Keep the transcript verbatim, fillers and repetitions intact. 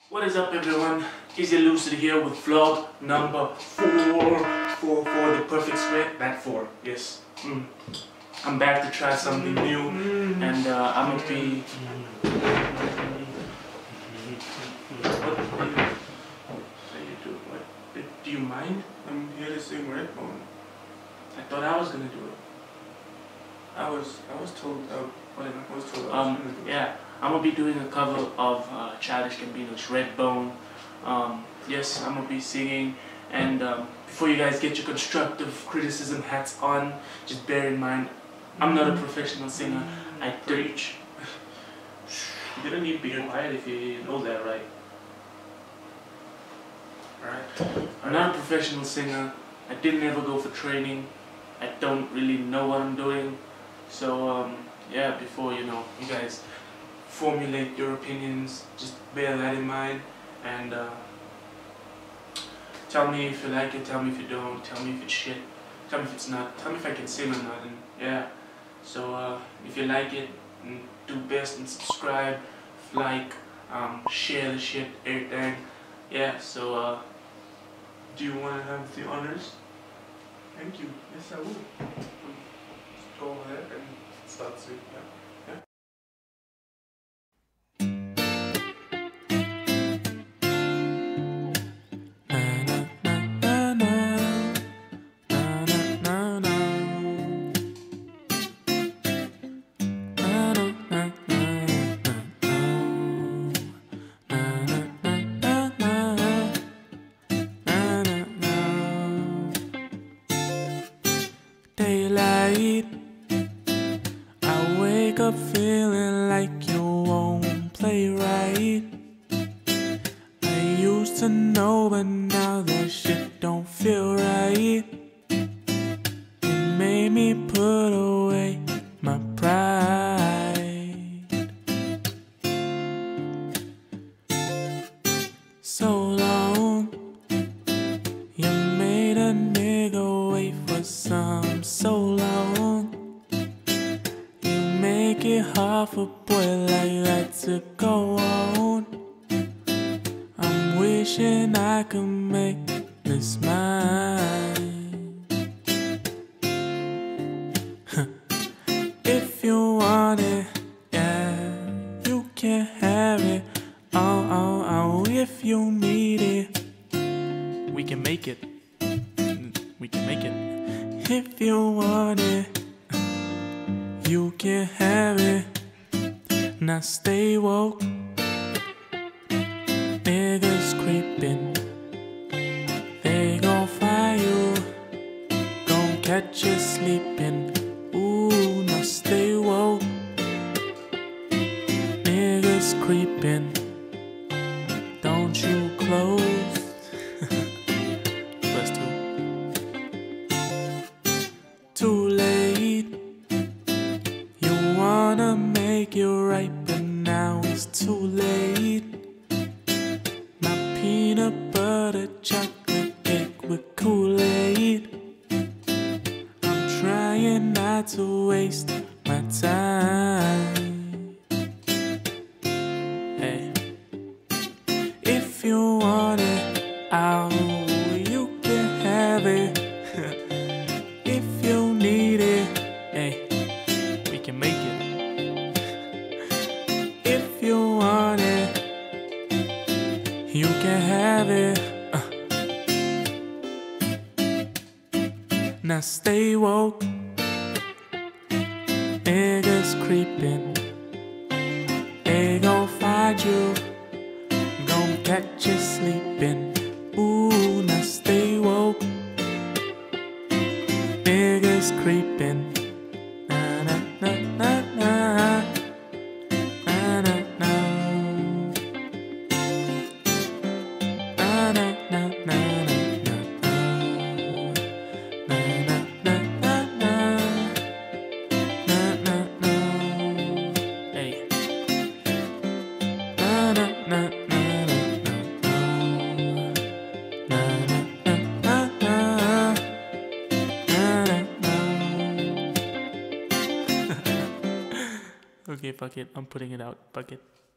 What is up, everyone? Izzy Lucid here with vlog number four. Four for the perfect square. That four, yes. Mm. I'm back to try something new, and uh, I'm gonna be. What do you do? What do you mind? I'm here to sing Redbone. I thought I was gonna do it. I was I was told uh, Whatever. I was told I was Um, gonna do it. yeah, I'm gonna be doing a cover of uh, Childish Gambino's Redbone. Um, yes, I'm gonna be singing, and um, before you guys get your constructive criticism hats on, just bear in mind, I'm not a professional singer. I preach. You didn't need to be quiet if you know that, right? Alright. I'm not a professional singer. I didn't ever go for training. I don't really know what I'm doing. So um, yeah, before you know, you guys formulate your opinions, just bear that in mind, and uh, tell me if you like it, tell me if you don't, tell me if it's shit, tell me if it's not, tell me if I can sing or not, and yeah. So uh, if you like it, do best and subscribe, like, um, share the shit, everything. Yeah, so uh, Do you wanna have the honors? Thank you. Yes, I will. Just go ahead and start singing. Yeah. Yeah. Daylight, I wake up feeling like you won't play right. I used to know, but now that shit don't feel right. It made me put away my pride. So long, you made a nigga wait for some so long. You make it hard for a boy like that to go on. I'm wishing I could make this mine. If you want it, yeah, you can have it. Oh, oh, oh, if you need it, we can make it. We can make it. If you want it, you can have it. Now stay woke. Niggas creeping, they gon' find you, gon' catch you sleeping. Ooh, now stay woke. Niggas creeping, don't you close. Plus two. Too late. You wanna make it right, but now it's too late. My peanut butter chocolate cake with Kool-Aid. I'm trying not to waste my time. Hey, if you want it, oh, you can have it. If you need it, hey, we can make it. If you want it, you can have it. Uh. Now stay woke. Niggas creeping, they gon' find you, gon' catch you sleeping. Ooh, now stay woke. Niggas creeping. Na na na na na. Na na na. Na na na na na. Na na na na na. Na na na. Hey. Na na na na na. Na na na na na. Okay, fuck it. I'm putting it out. Fuck it.